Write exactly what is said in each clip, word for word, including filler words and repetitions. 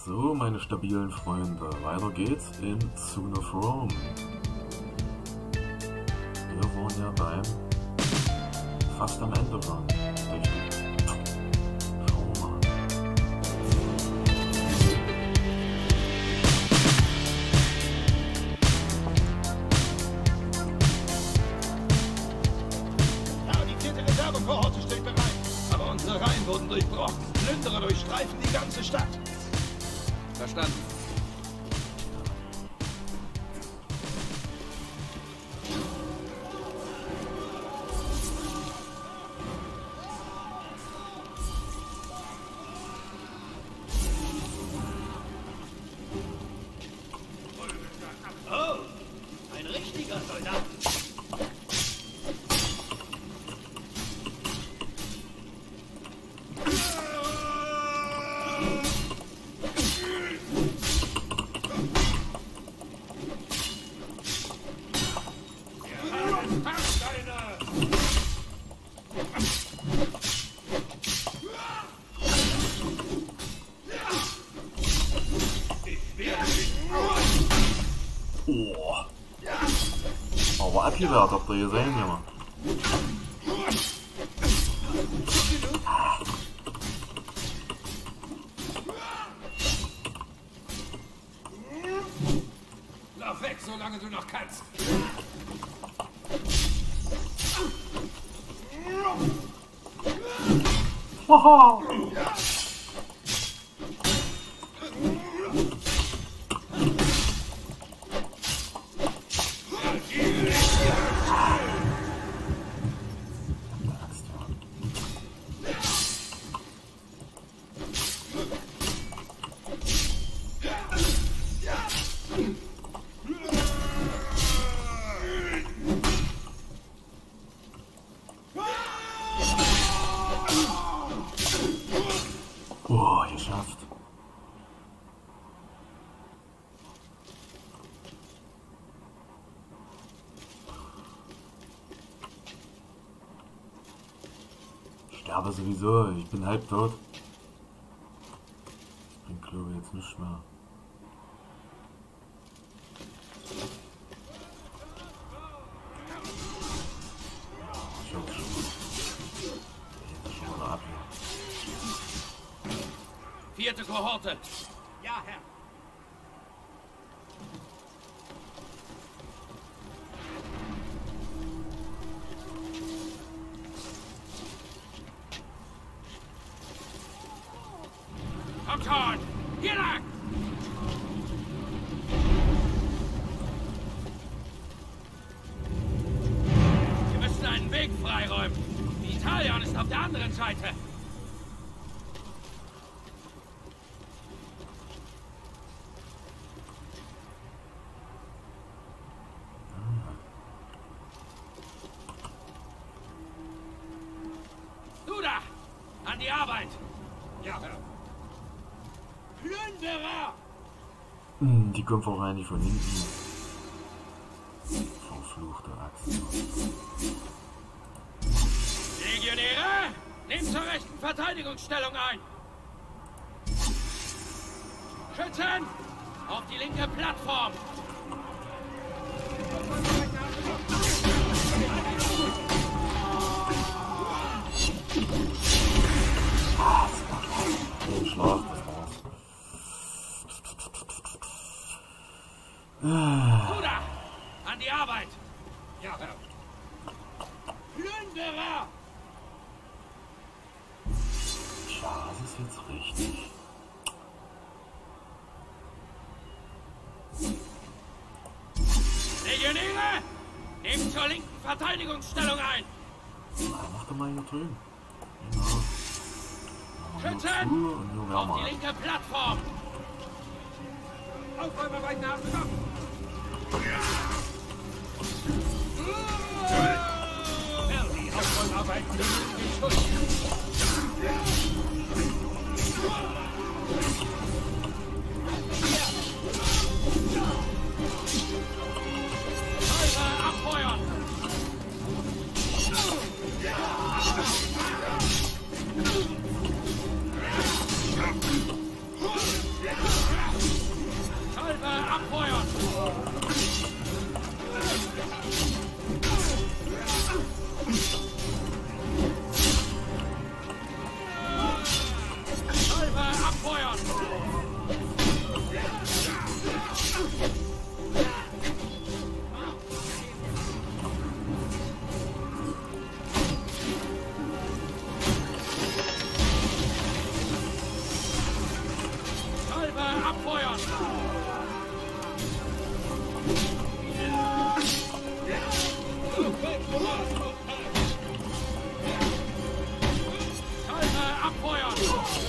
So, meine stabilen Freunde, weiter geht's in Son of Rome. Wir waren ja beim fast am Ende schon. Richtig. Schauen wir mal. Ja, die vierte Reservekohorte steht bereit. Aber unsere Reihen wurden durchbrochen. Plünderer durchstreifen die ganze Stadt. Verstanden. Oh, ein richtiger Soldat. Oh. Aber abgewehrt, habt ihr gesehen, Junge. Lauf weg, solange du noch kannst. Haha. Oh, geschafft. Ich sterbe sowieso, ich bin halb tot. Ich bin glaube jetzt nicht mehr. Ich hoffe schon. Jetzt schon mal ab hier. Vierte Kohorte. Ja, Herr. Kommt schon! Hier lang! Wir müssen einen Weg freiräumen. Die Italian ist auf der anderen Seite. Du da! An die Arbeit! Ja, Herr. Plünderer! Hm, die kommt wahrscheinlich von hinten. Verfluchte Axt. Legionäre, nehmt zur rechten Verteidigungsstellung ein. Schützen! Auf die linke Plattform! Den Schlaf, das war's. Du da! An die Arbeit! Ja, Herr. Plünderer! Ja, das ist jetzt richtig. Legionäre, nehmt zur linken Verteidigungsstellung ein. Na, mach doch mal hier drüben. Genau. Schützen! Und hier Auf wärmer. die linke Plattform! Aufräumarbeit nachgenommen! Die Aufräumarbeit liegt in Schuld. Feuer abfeuern! Ja! Salve abfeuern! Salve abfeuern!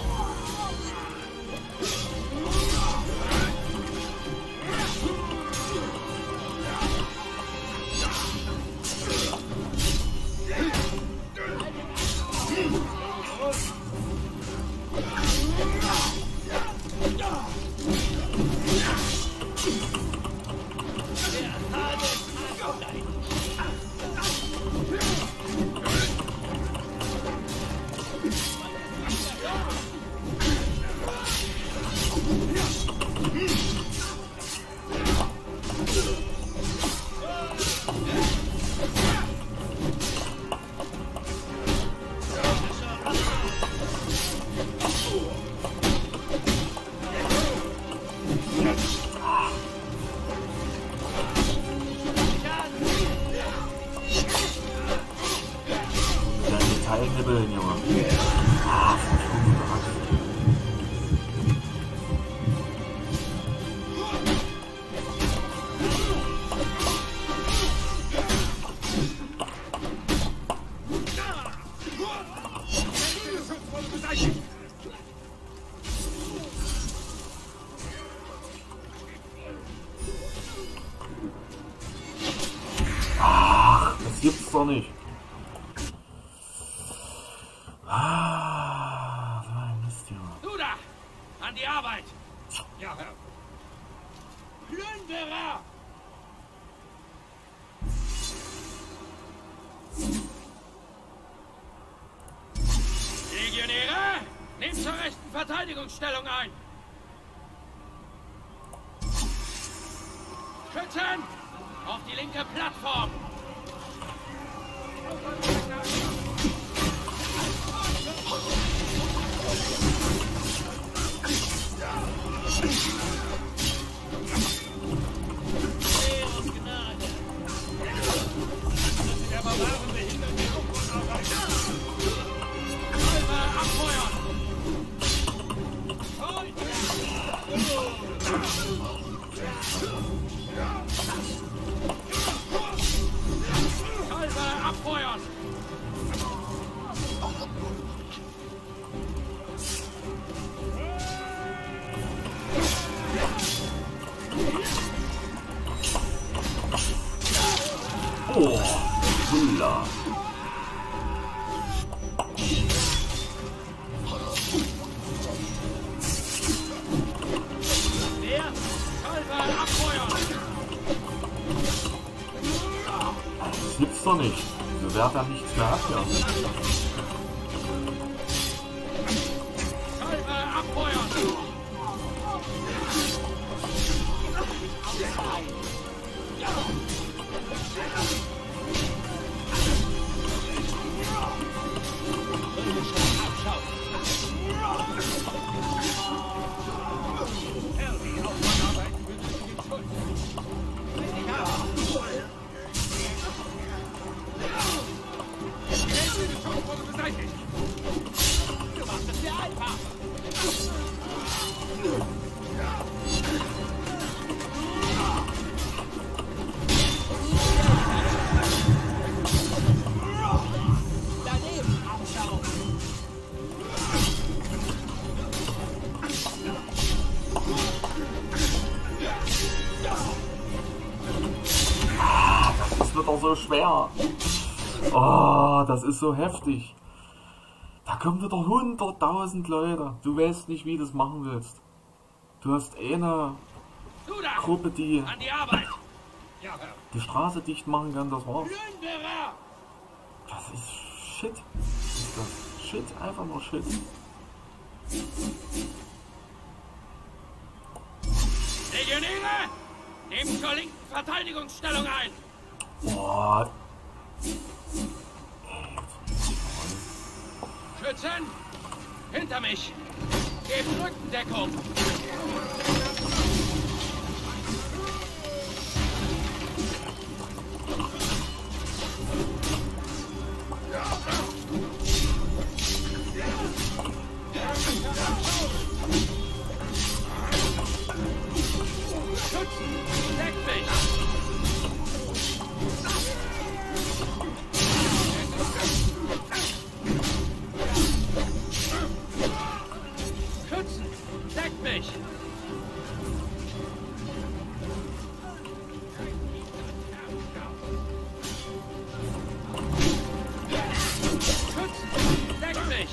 Teilnibbeln, Junge. Ah, verfluchte Axt. Ach, das gibt's doch nicht. Ah, so ein Mist, Junge. Du da! An die Arbeit! Ja, Herr. Plünderer! Legionäre, nehmt zur rechten Verteidigungsstellung ein! Schützen! Auf die linke Plattform! Der Barbaren behindern die Aufbauarbeit! Salve abfeuern! Salve abfeuern! Oh, Hula. Wer? Salve abfeuern! Das gibt's doch nicht. So wird er nichts mehr abhören. Salve abfeuern! Du machst es dir einfach! Daneben abschauen! Das wird doch so schwer. Oh, das ist so heftig. Da kommen wieder hunderttausend Leute. Du weißt nicht, wie du das machen willst. Du hast eine Du da! Gruppe, die An die Arbeit! Ja, Herr. die Straße dicht machen kann, das war's. Plünderer! Das ist Shit. Ist das Shit? Einfach nur Shit. Legionäre! Nehmt zur linken Verteidigungsstellung ein! Boah. Schützen! Hinter mich! Gebt Rückendeckung! Deck mich! Schützen! Deck mich! Schützen! Deck mich!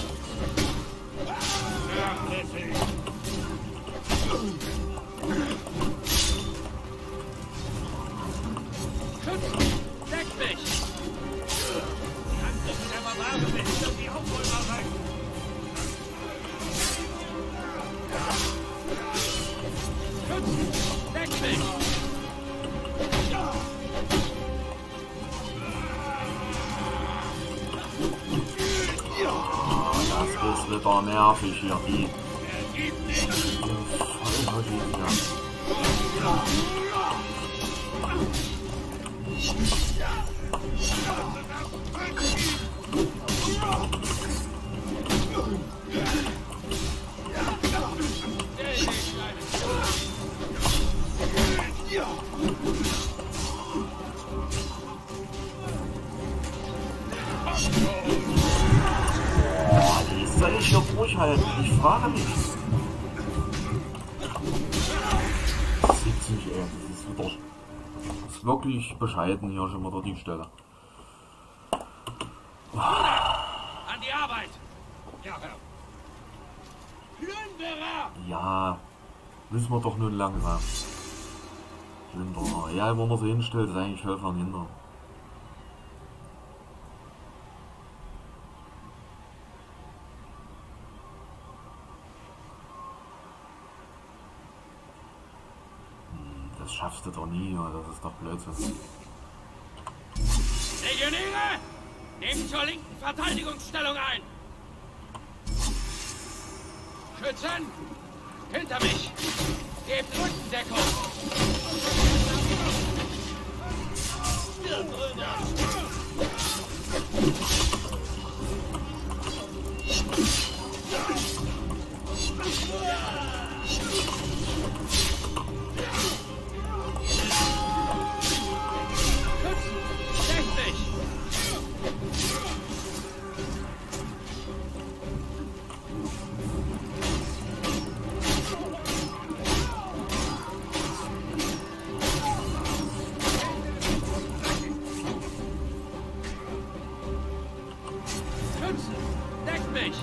Schützen! Deck mich! Kannst du wieder mal sagen, wenn ich die Aufräumer rein. Schützen! Deck mich! Das ist wieder nervig hier. Die Vollhockey hier. Boah, die soll ich hier durchhalten? Ich frage mich. Das sieht sich, ey. Das ist wieder. Das ist wirklich bescheiden hier schon wieder die Stelle. An die Arbeit! Ja, Herr. Plünderer! Ja, wissen wir doch nun langsam. Plünderer. Ja, wo man sie hinstellt, ist eigentlich voll von hinten. Das schaffst du doch nie, das ist doch Blödsinn. Legionäre! Nehmt zur linken Verteidigungsstellung ein! Schützen! Hinter mich! Gebt Rückendeckung! Deckt mich!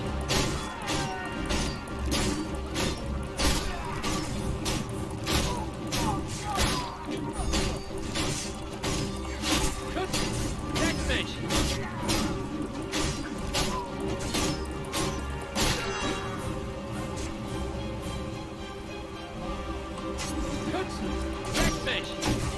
Schützen! Deckt mich! Schützen! Deckt mich!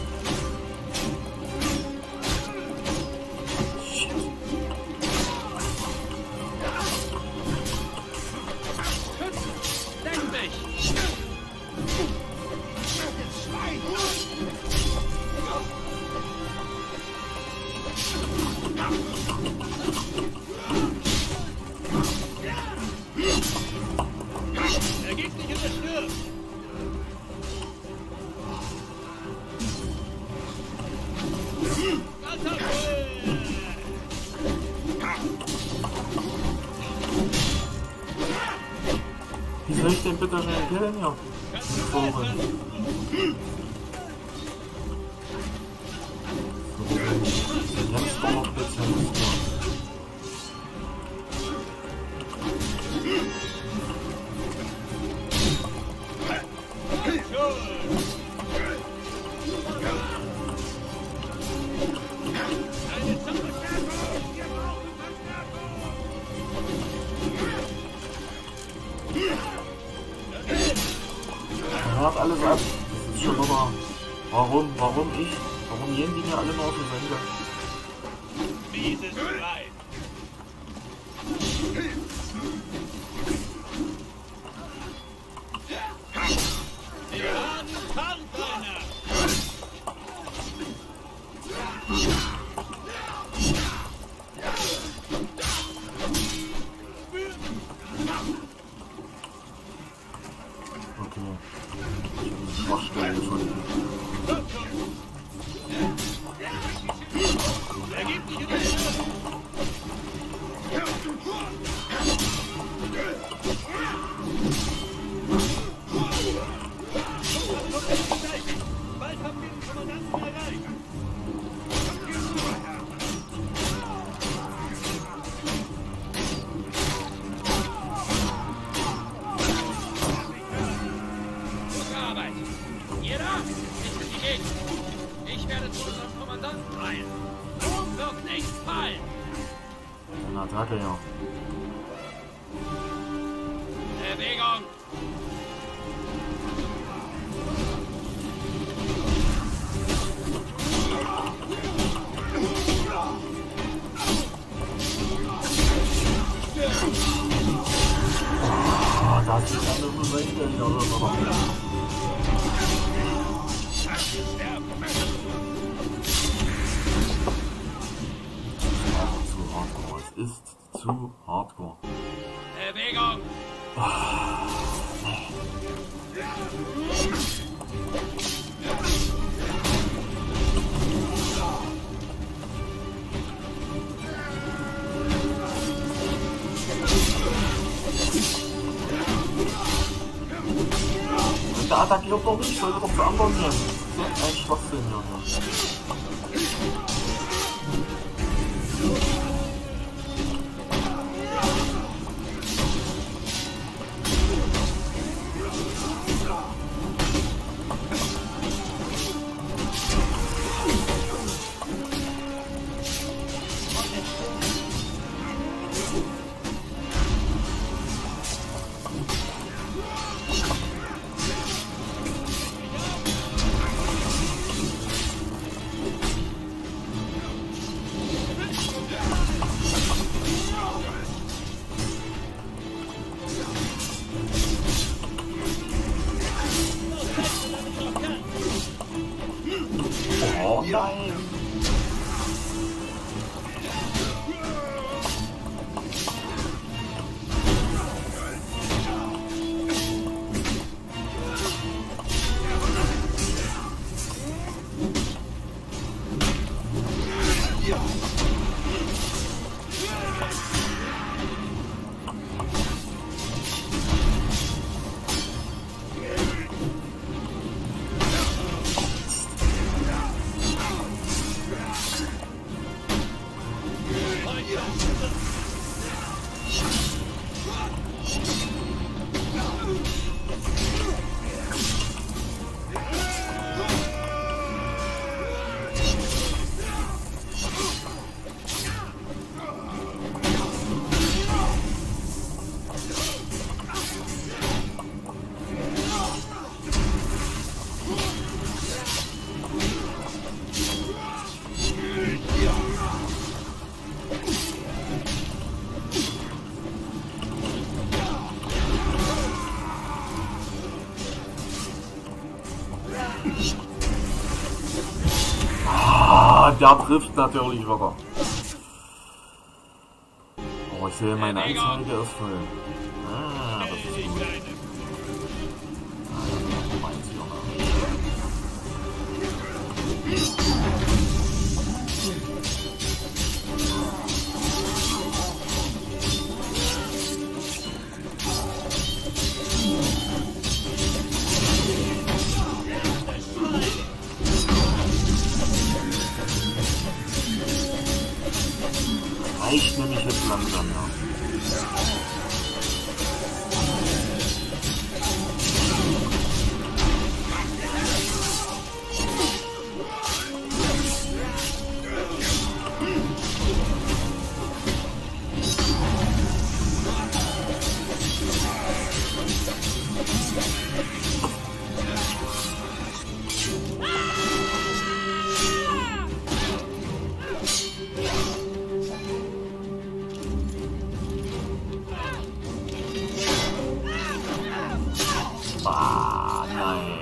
Er geht nicht in der Stirn! Wie soll ich denn bitte schnell killen hier? Vogel. Jetzt doch noch Spezialist. Er hört alles ab. Das ist schon wieder. Warum? Warum ich? Warum gehen die mir alle nur auf den Sender? Mieses Schwein! Wir haben Partner! Okay. Ich habe eine Schwachstelle gefunden. Bald haben wir den Kommandanten erreicht. Gute Arbeit. Ihr da? Ich bin die Gegend. Ich werde zu unserem Kommandanten eilen. Rom wird nicht fallen. Eine Attacke, ja. Bewegung. Ah, das ist eine Bewegung, ja, oder? Zu hardcore. Es ist zu hardcore. Bewegung. Der attackiert doch nicht, sollte doch zu anderen gehen. So ein Schwachsinn, Junge. Oh nein! Der trifft natürlich wieder. Oh, ich sehe, meine Anzeige ist voll. Ah, das ist gut. Ah, das meint sie auch. Reicht nämlich jetzt langsam, ja. Ah, nein.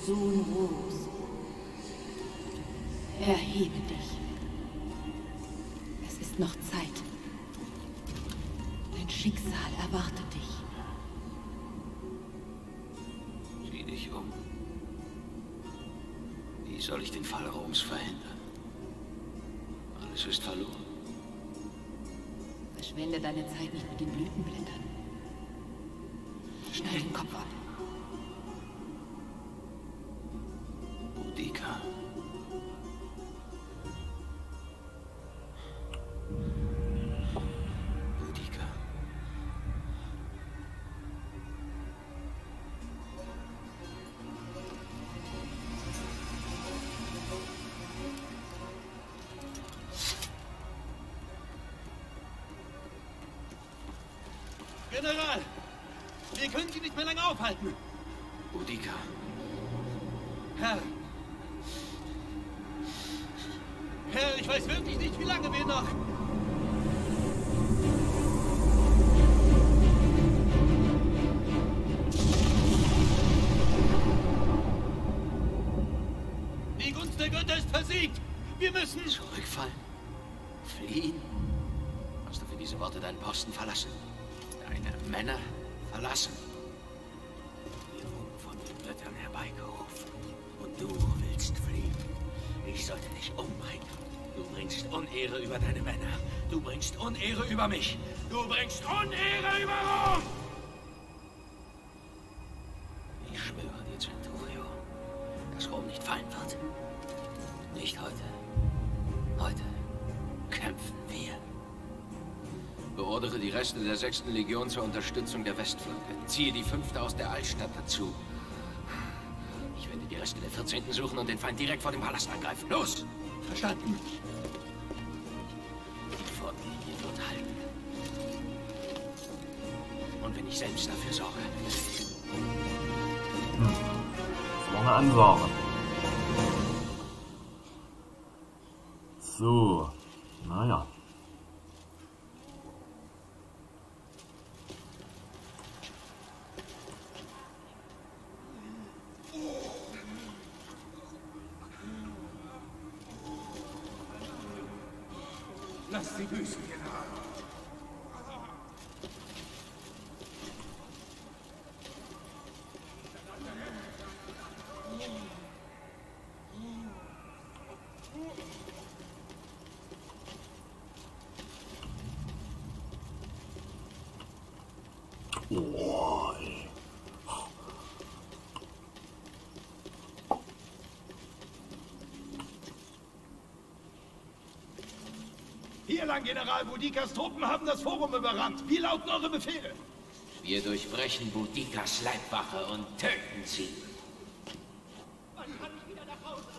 Sohn Ros. Erhebe dich. Es ist noch Zeit. Dein Schicksal erwartet dich. Sieh dich um. Wie soll ich den Fall Roms verhindern? Alles ist verloren. Verschwende deine Zeit nicht mit den Blütenblättern. Schneid den Kopf ab. Boudica. Boudica. General! Wir können Sie nicht mehr lange aufhalten! Boudica. Herr! Herr, ich weiß wirklich nicht, wie lange wir noch... Die Gunst der Götter ist versiegt! Wir müssen... Zurückfallen? Fliehen? Hast du für diese Worte deinen Posten verlassen? Deine Männer verlassen? Wir wurden von den Göttern herbeigerufen. Und du willst fliehen. Ich sollte dich umbringen. Du bringst Unehre über deine Männer. Du bringst Unehre über mich. Du bringst Unehre über Rom! Ich schwöre dir, Centurio, dass Rom nicht fallen wird. Nicht heute. Heute kämpfen wir. Beordere die Reste der sechsten Legion zur Unterstützung der Westflanke. Ziehe die fünfte aus der Altstadt dazu. Ich werde die Reste der vierzehnten suchen und den Feind direkt vor dem Palast angreifen. Los! Verstanden? Die Frontlinie wird halten. Und wenn ich selbst dafür sorge. Hm. Das war eine Ansage. So. Naja. Lasst sie büßen, General. Oh, ey. Hier lang, General. Boudicas Truppen haben das Forum überrannt. Wie lauten eure Befehle? Wir durchbrechen Boudicas Leibwache und töten sie. Wann kann ich wieder nach Hause?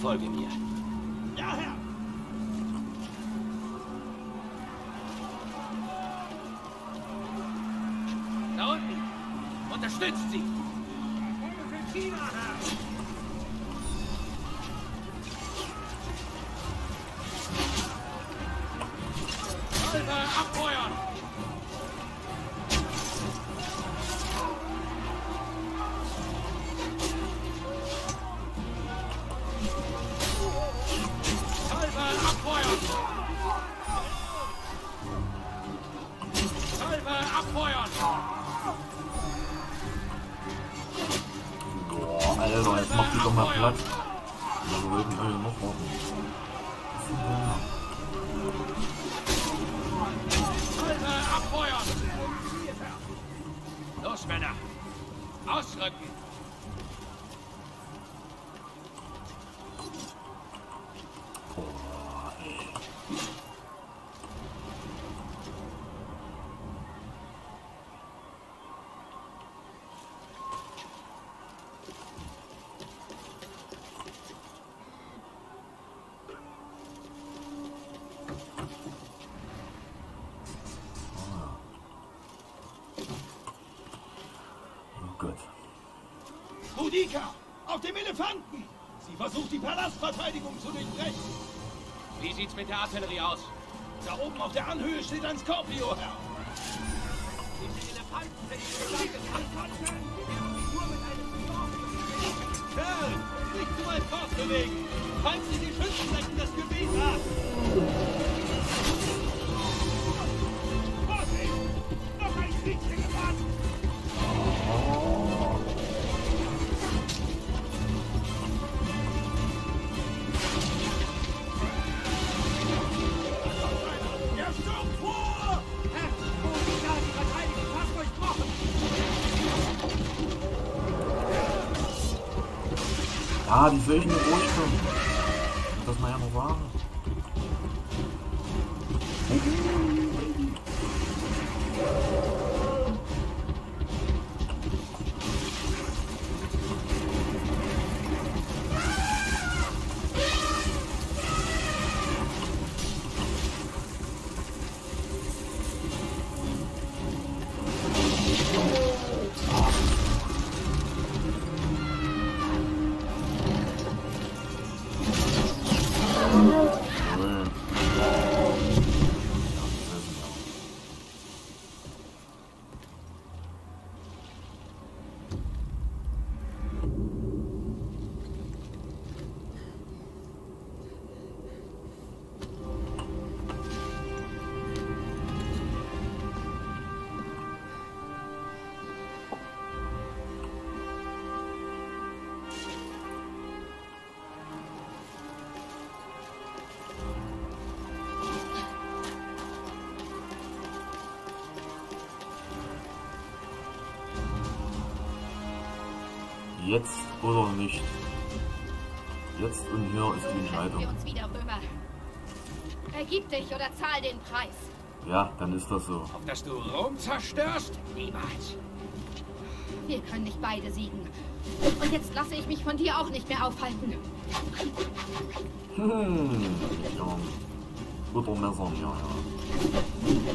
Folge mir. Ja, Herr! Da unten! Unterstützt sie! Salve abfeuern! Salve abfeuern! Salve abfeuern! Boah, Alter, jetzt macht die doch mal Platz. Wir wollten alle noch warten. Was ist denn da? Salve abfeuern! Los, Männer! Ausrücken! Boah, ey. Oh Gott. Boudica! Auf dem Elefanten! Sie versucht, die Palastverteidigung zu durchbrechen. Wie sieht's mit der Artillerie aus? Da oben auf der Anhöhe steht ein Scorpio, Herr. Diese Elefanten sind die Elefanten! Nur mit einem Skorpion! Kerl, nicht zu weit fortbewegen! Falls Sie die Schützen lecken das Gebiet ab! Vorsicht! Noch ein Kriegselefant! Er stürmt vor! Herr, Boudica, die Verteidigung fast durchbrochen! Ah, die soll ich mir durchkommen. Das mal ja noch sagen. Jetzt oder nicht. Jetzt und hier ist die Wir Entscheidung. uns wieder rüber. Ergib dich oder zahl den Preis. Ja, dann ist das so. Auf dass du Rom zerstörst? Niemals! Wir können nicht beide siegen. Und jetzt lasse ich mich von dir auch nicht mehr aufhalten. Hm, ja. Guter Messer, ja, ja.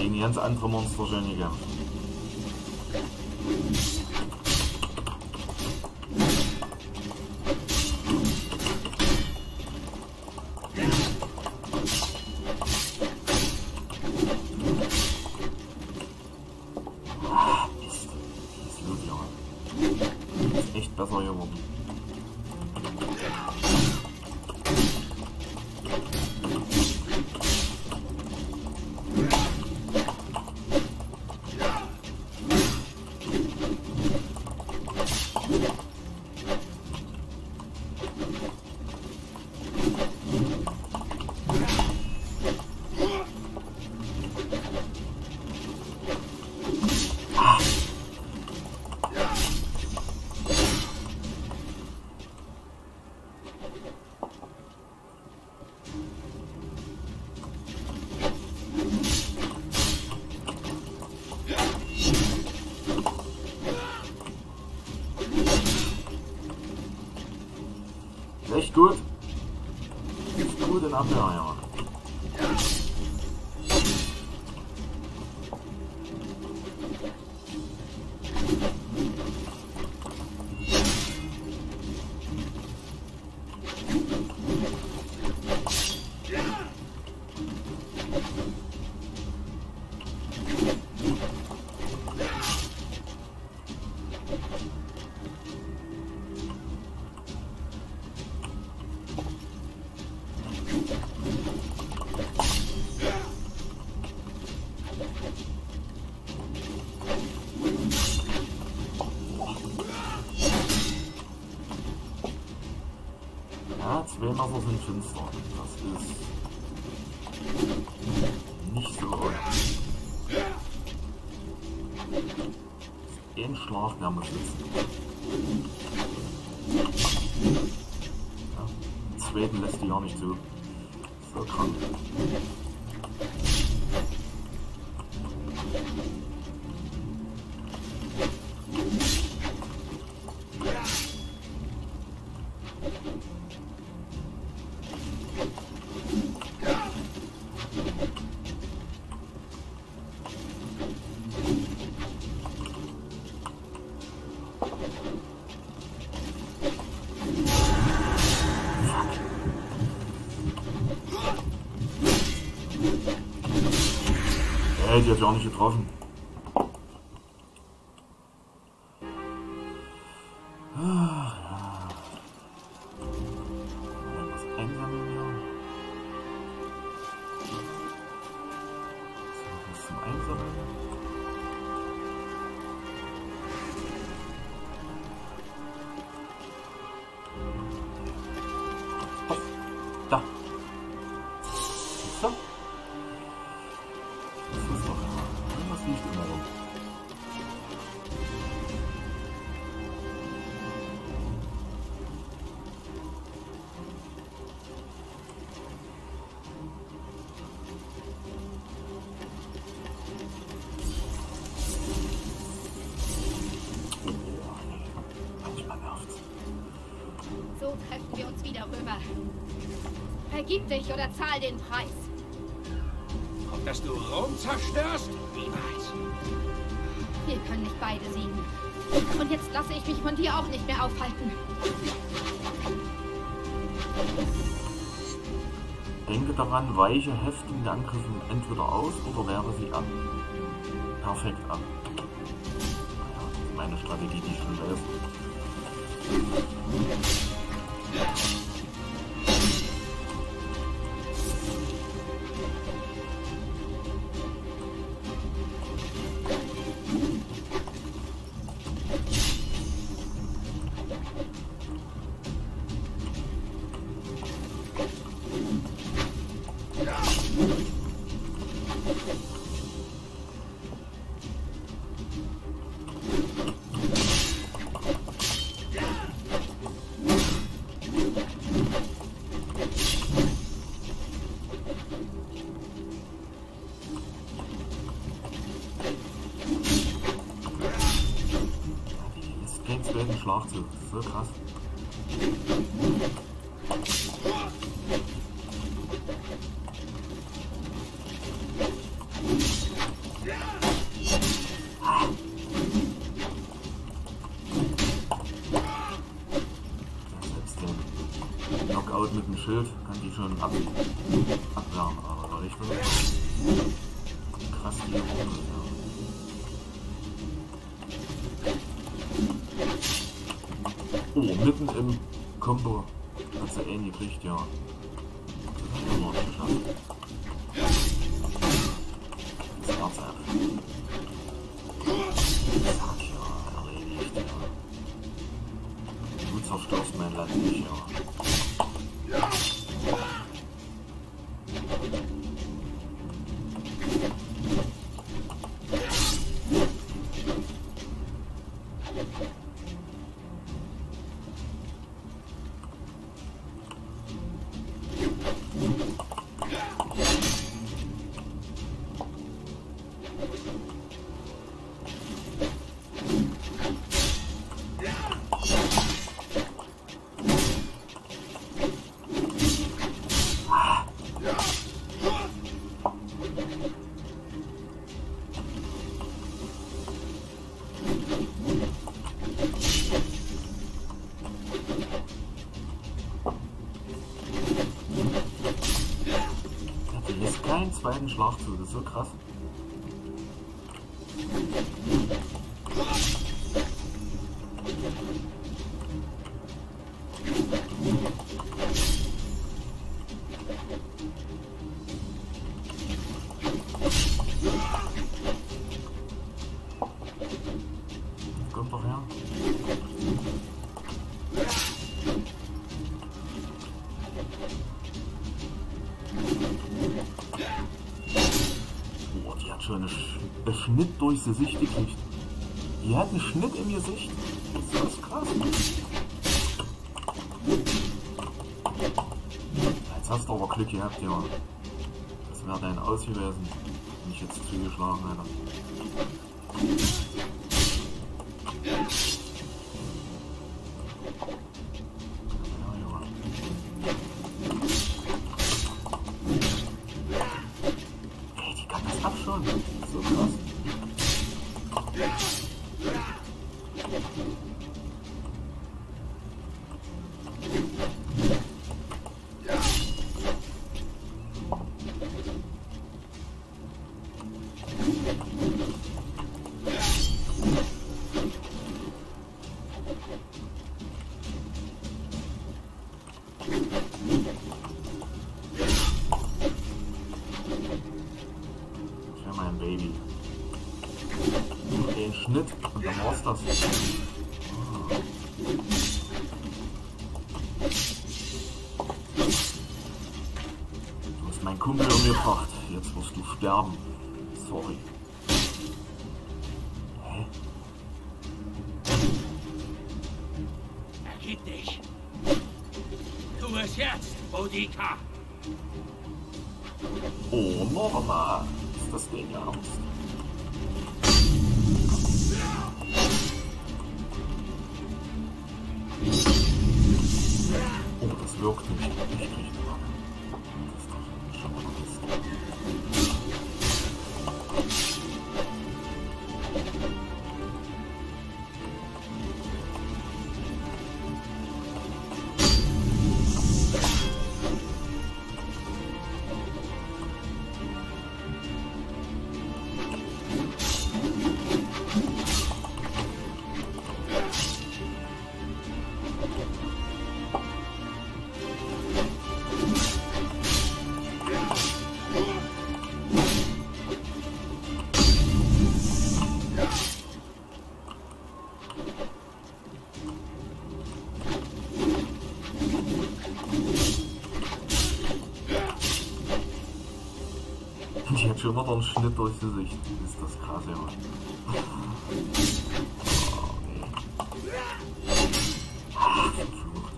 gegen ganz andere Monster schon gekämpft. Besser geworden. Echt gut. Ist gut in Abwehr, ja. Ja, zwei Messer sind finster. Das ist nicht so ohne. Ein Schlag, der muss sitzen. Ja, den zweiten lässt die ja nicht zu. So krank. Ey, die hat ja auch nicht getroffen. Ach ja. Was einsammeln wir? So, was zum Einsammeln? Oh, da. Siehst du? So treffen wir uns wieder rüber. Vergib dich oder zahl den Preis. Auf dass du Rom zerstörst? Niemals. Wir können nicht beide siegen. Und jetzt lasse ich mich von dir auch nicht mehr aufhalten. Denke daran, weiche heftige Angriffe entweder aus oder wehre sie ab. Perfekt ab. Naja, das ist meine Strategie, die ich schon weiß. Den Schlagzug, so krass. Schild kann die schon ab abwehren, aber der Richter krass die Runde, ja. Oh, mitten im Combo hat sie eh nicht gekriegt, ja. Das haben wir noch nicht geschafft. Das Herz ab. Zack, ja, erledigt, ja. Du zerstörst mein Land nicht, ja. Keinen zweiten Schlag zu, das ist so krass. Kommt doch her. Boah, die hat schon einen Schnitt durch die Sicht gekriegt. Die hat einen Schnitt im Gesicht. Das ist krass. Jetzt hast du aber Glück gehabt, ja. Das wäre dein Aus gewesen, wenn ich jetzt zugeschlagen hätte. So krass. Mein Baby. Den Schnitt und dann war's das. Ah. Du hast meinen Kumpel umgebracht. Jetzt musst du sterben. Sorry. Hä? Ergib dich. Tu es jetzt, Boudica. Oh, Norma. Ist das Ding ernst? Oh, das wirkt nicht. Ich krieg nicht. Das ist doch schon mal was. Die hat schon wieder einen Schnitt durch die Sicht. Ist das krass, ja. Oh, nee. Ach, verflucht.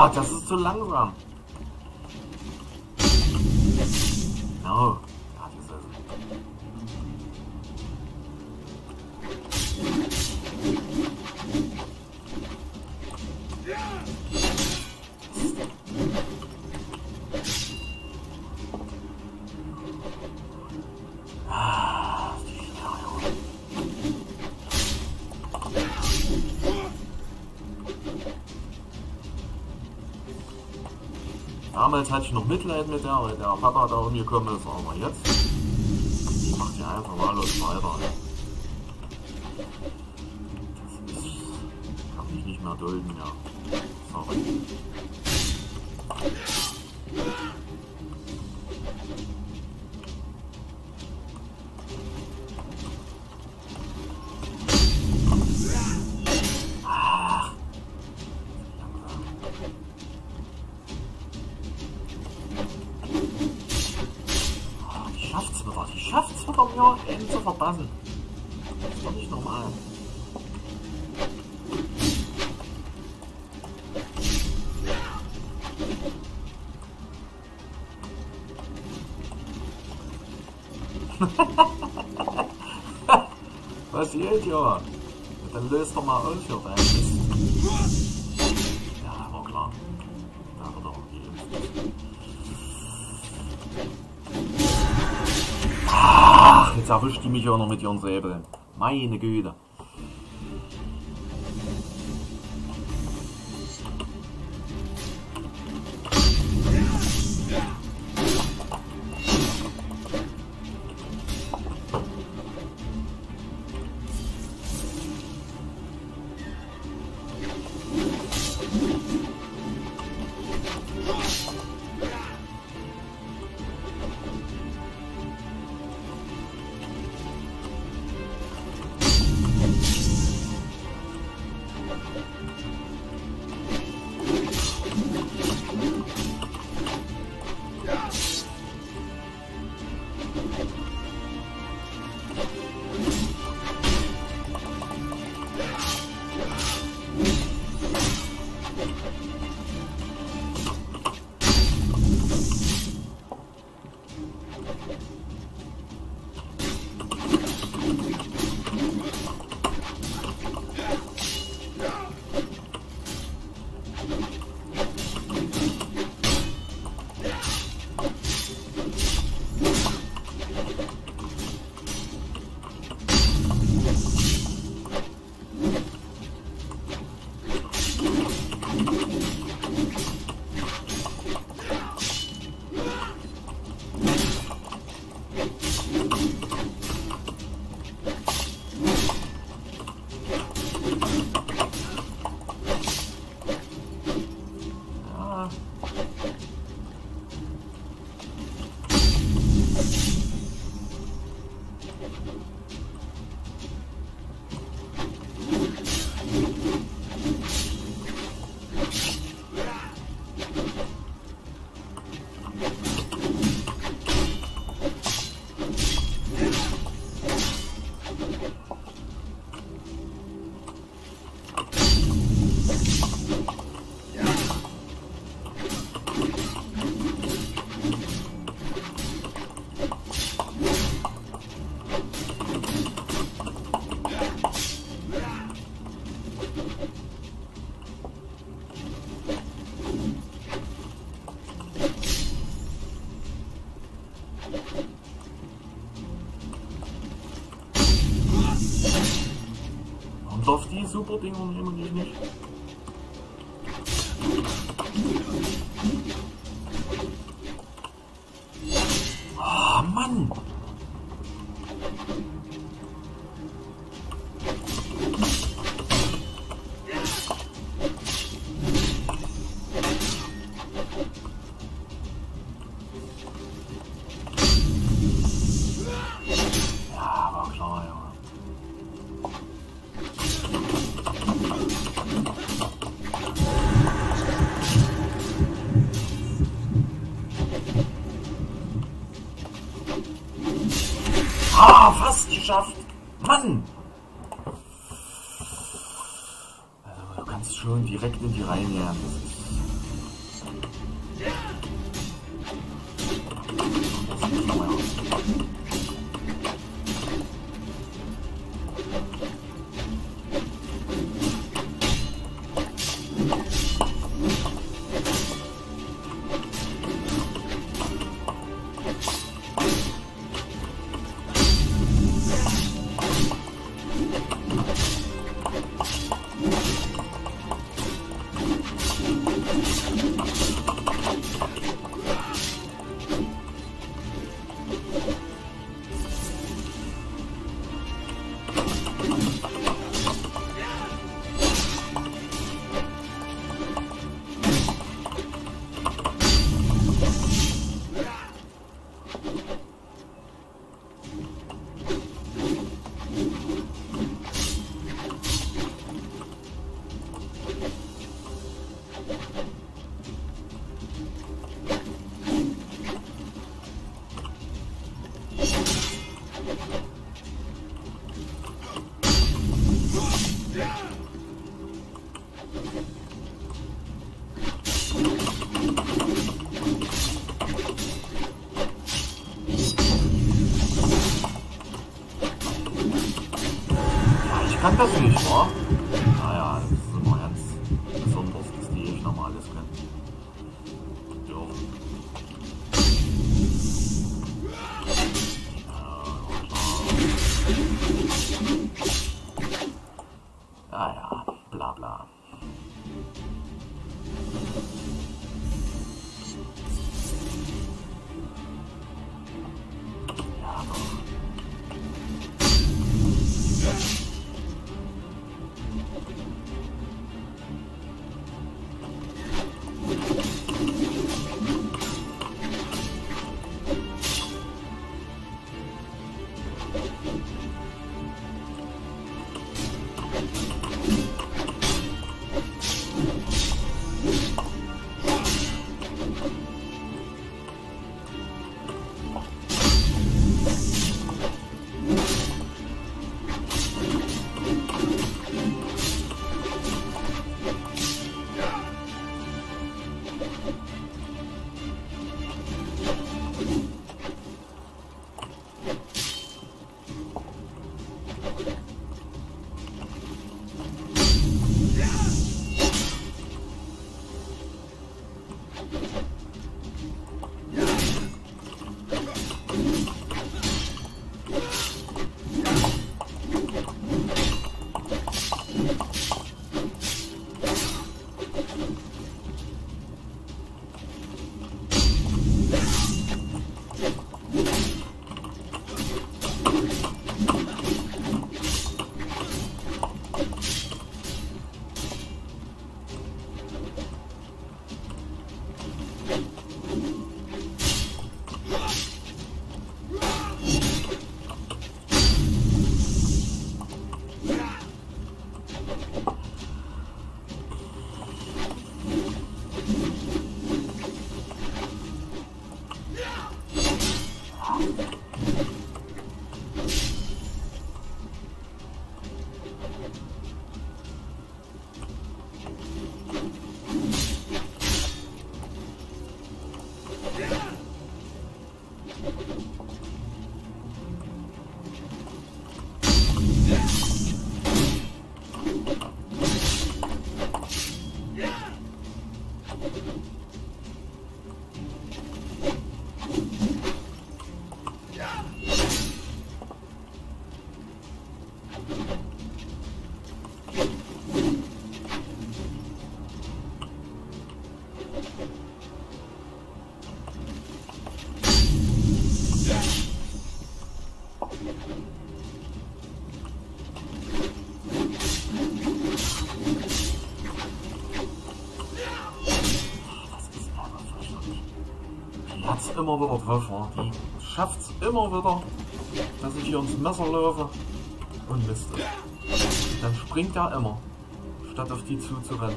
Ah, das ist zu langsam. No. Ja, die Sessel. Ah, die Schlange. Damals hatte ich noch Mitleid mit der, weil der Papa da umgekommen ist, aber jetzt die macht ja einfach wahllos weiter. Das ist, kann ich nicht mehr dulden, ja. Sorry. Die schafft's wieder mir, ihn zu verpassen. Das ist doch nicht normal. Was geht ja? Dann löst doch mal aus hier, dein Mist. Ja, war klar. Da wird auch gehen. Ach, jetzt erwischt die mich auch noch mit ihren Säbeln. Meine Güte. Darf die super Dinger nehmen und ich nicht? Oh Mann! Ja, war klar, ja. Ah, fast geschafft! Mann! Also, du kannst schon direkt in die Reihen lernen. Das ist Ich kann das nicht, wa? Naja, das ist immer ganz besonders, dass die nicht nochmal alles können. Jo. Ja, ja, bla bla. Ja, doch. Immer wieder drauf, ja. Die schafft es immer wieder, dass ich hier ins Messer laufe und Mist. Dann springt er immer, statt auf die zuzurennen.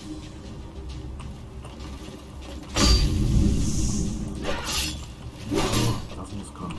Oh, das muss kommen.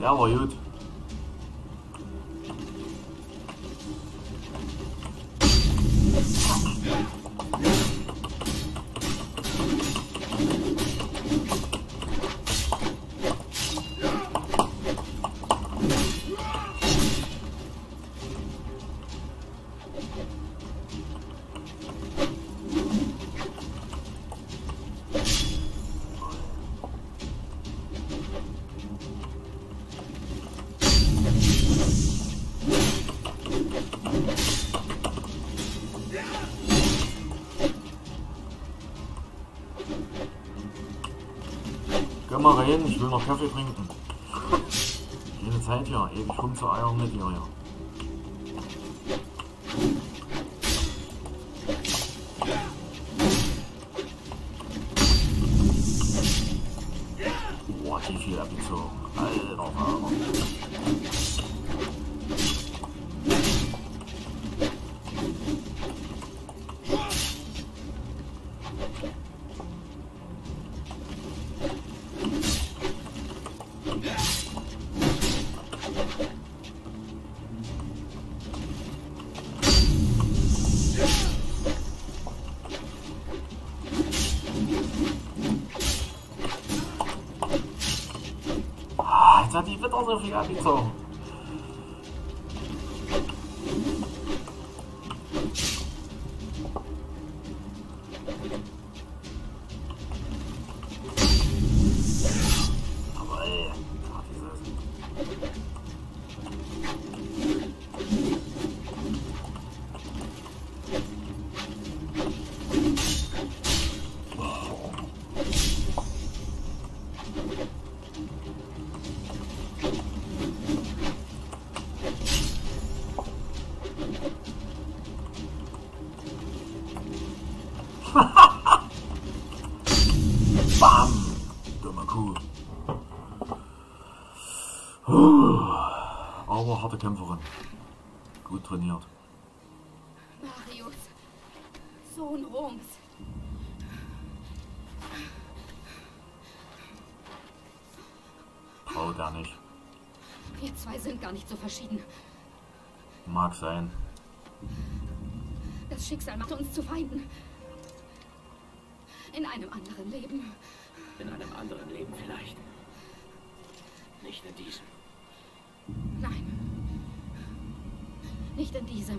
Der war gut. Geh mal rein, ich will noch Kaffee trinken. Keine Zeit hier, ewig rumzueiern mit dir, ja. Boah, wie viel abgezogen. Alter, Alter. Jetzt hat die Witter so viel abgezogen. Aber ey, ach, dieses. Bam! Dumme Kuh. Aber harte Kämpferin. Gut trainiert. Marius, Sohn Roms. Traut er nicht. Wir zwei sind gar nicht so verschieden. Mag sein. Das Schicksal macht uns zu Feinden. In einem anderen Leben. In einem anderen Leben vielleicht. Nicht in diesem. Nein. Nicht in diesem.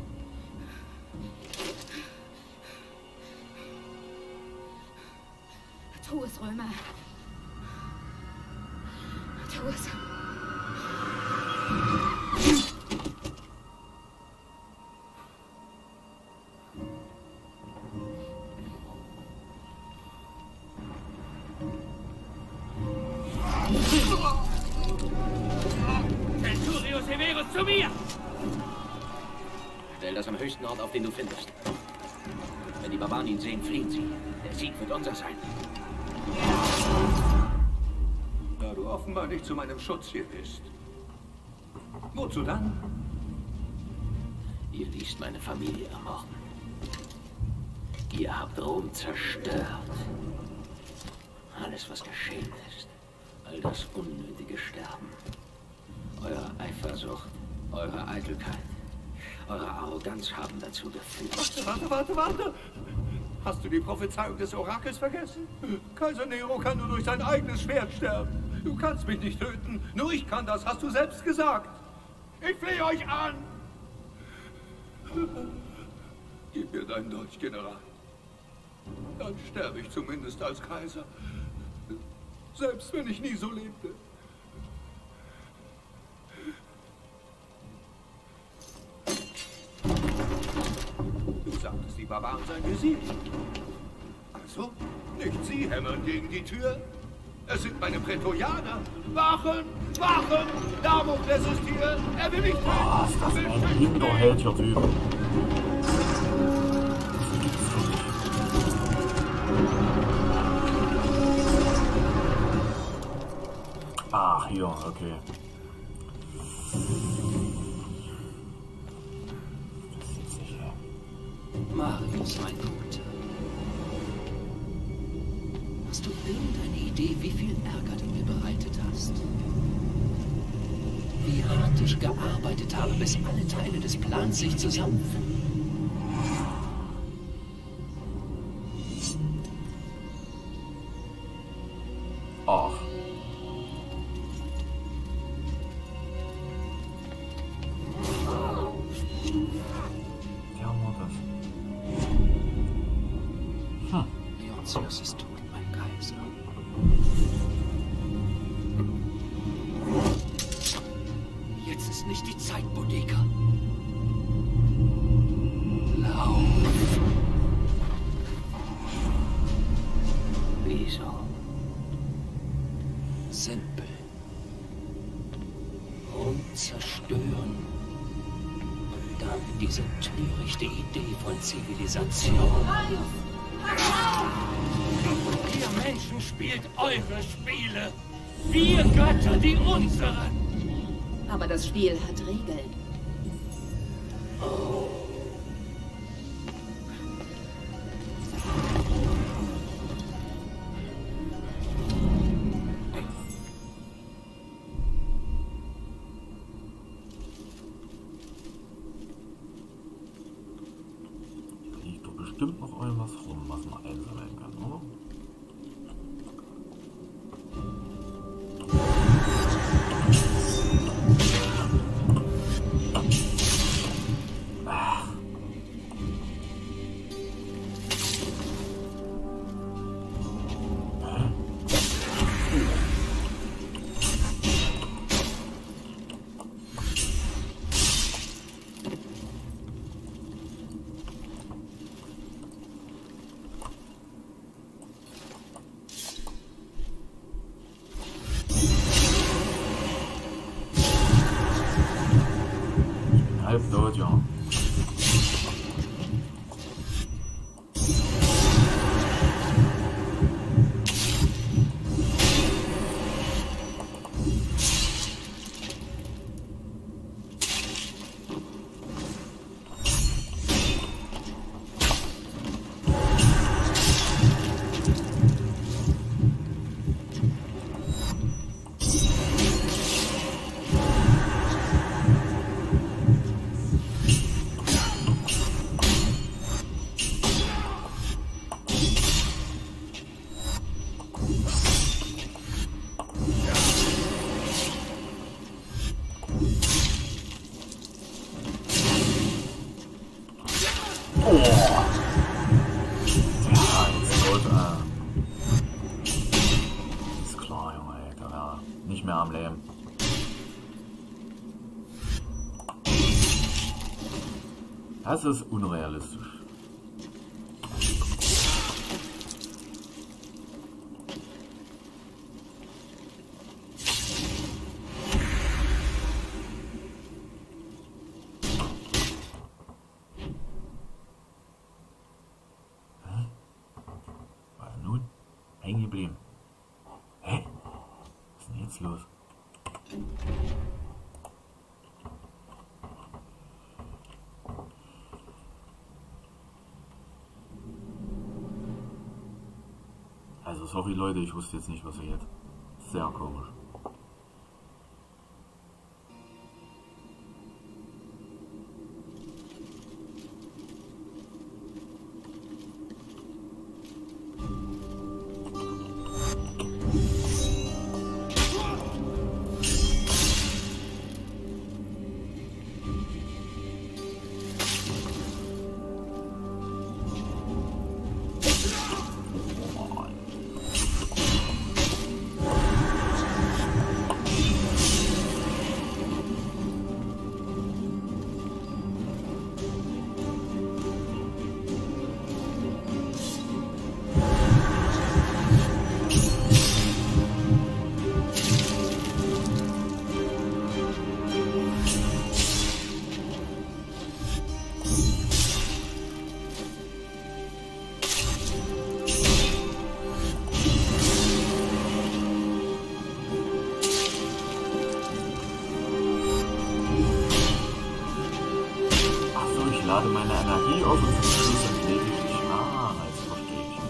Tu es, Römer. Tu es. Centurios Severus zu mir! Stell das am höchsten Ort auf, den du findest. Wenn die Barbaren ihn sehen, fliehen sie. Der Sieg wird unser sein. Da du offenbar nicht zu meinem Schutz hier bist. Wozu dann? Ihr ließt meine Familie ermorden. Ihr habt Rom zerstört. Alles, was geschehen ist. All das unnötige Sterben. Eure Eifersucht, eure Eitelkeit, eure Arroganz haben dazu geführt. Warte, warte, warte! Hast du die Prophezeiung des Orakels vergessen? Kaiser Nero kann nur durch sein eigenes Schwert sterben. Du kannst mich nicht töten. Nur ich kann das, hast du selbst gesagt. Ich flehe euch an! Gib mir deinen Dolch, General. Dann sterbe ich zumindest als Kaiser. Selbst wenn ich nie so lebte. Du sagtest, die Barbaren seien besiegt. Also, nicht sie hämmern gegen die Tür. Es sind meine Prätorianer. Wachen! Wachen! Damokles ist hier! Er will mich töten! Oh, ist das ein hinterhältiger Typ. Ach, hier, okay. Das ist sicher. Marius, mein Guter. Hast du irgendeine Idee, wie viel Ärger du mir bereitet hast? hart gearbeitet habe, bis alle Teile des Plans sich zusammenfügen. Ach. Ja, war das. Hm. Leontius ist tot, mein Kaiser. Jetzt ist nicht die Zeit, Boudica. Lauf. Wieso? Simpel. Und zerstören. Und dann diese törichte Idee von Zivilisation. Ihr Menschen spielt eure Spiele. Wir Götter die unseren. Aber das Spiel hat Regeln. Hier liegt doch bestimmt noch irgendwas rum, was man einsammeln kann, oder? Halb tot, ja. Nicht mehr am Leben. Das ist unrealistisch. Hm? Was nun? Hängen geblieben. Hä? Was ist denn jetzt los? Also sorry Leute, ich wusste jetzt nicht, was er jetzt. Sehr komisch. Ich lade meine Energie auf und verschließe dann lediglich. Ah, jetzt verstehe ich.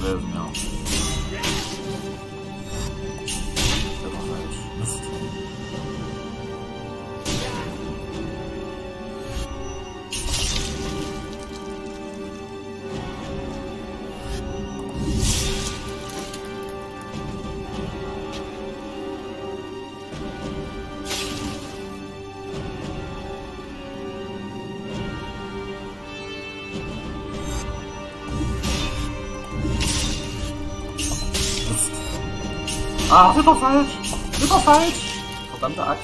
gewesen, ja. Das war falsch. Mist. Ah, wieder falsch! Wieder falsch! Verdammte Axt.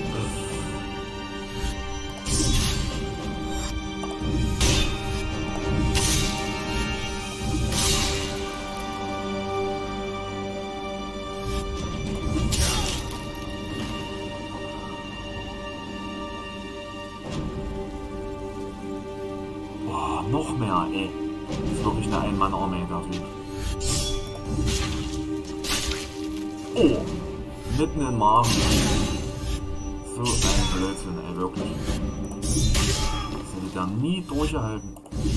Boah, noch mehr, ey. Das ist wirklich eine Ein-Mann-Armee, der Typ. Oh, mitten im Magen. So ein Blödsinn, ey, wirklich. Das hätte ich da nie durchgehalten.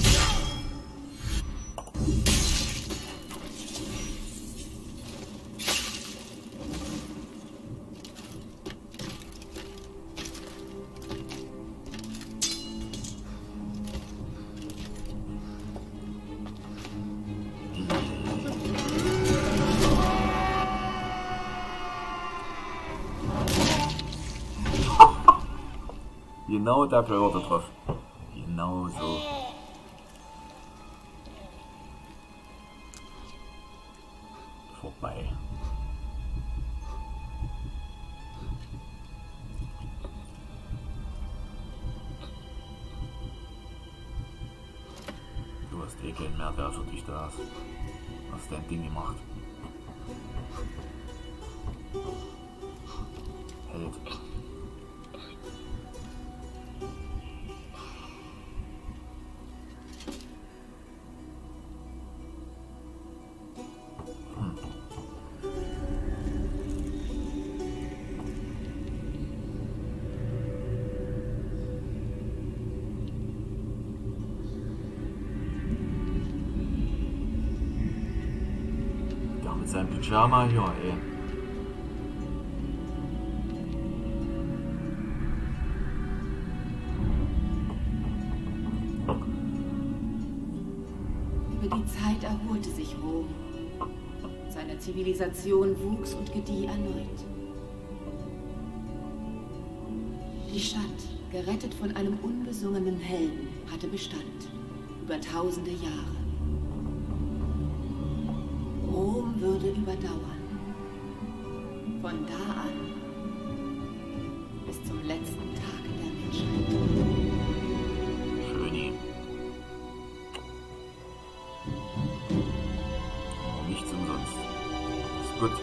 Genau der gehörte drauf. Genau so. Vorbei. Du hast eh keinen mehr, der für dich da ist. Hast dein Ding gemacht. Held. Sein Pyjama, ja, ey. Über die Zeit erholte sich Rom. Seine Zivilisation wuchs und gedieh erneut. Die Stadt, gerettet von einem unbesungenen Helden, hatte Bestand. Über tausende Jahre. Rom würde überdauern. Von da an bis zum letzten Tag der Menschheit. Schöni. Oh, nichts umsonst. Ist gut.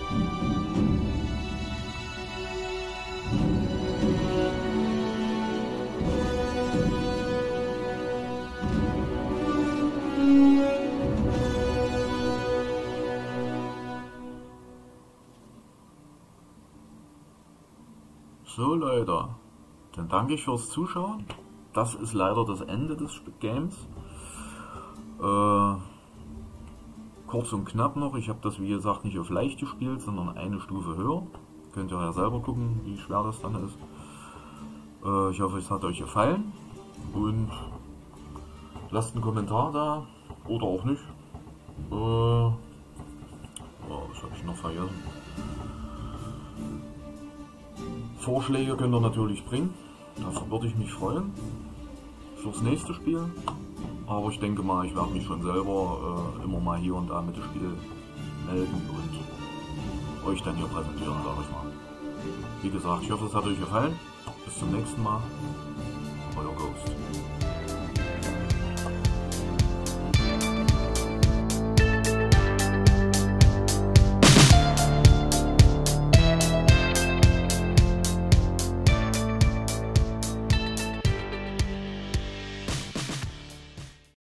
So Leute, dann danke ich fürs Zuschauen. Das ist leider das Ende des Games. Äh, kurz und knapp noch, ich habe das wie gesagt nicht auf leicht gespielt, sondern eine Stufe höher. Könnt ihr ja selber gucken, wie schwer das dann ist. Äh, ich hoffe, es hat euch gefallen und lasst einen Kommentar da oder auch nicht. Äh, oh, was habe ich noch vergessen? Vorschläge könnt ihr natürlich bringen, dafür würde ich mich freuen, fürs nächste Spiel, aber ich denke mal, ich werde mich schon selber äh, immer mal hier und da mit dem Spiel melden und euch dann hier präsentieren, sage ich mal. Wie gesagt, ich hoffe, es hat euch gefallen, bis zum nächsten Mal, euer Ghost.